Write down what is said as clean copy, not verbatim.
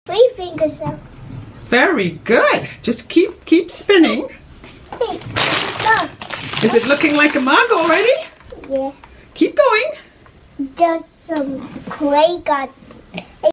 3 fingers now. Very good. Just keep spinning. Hey, look. Is it looking like a mug already? Yeah. Keep going. There's some clay got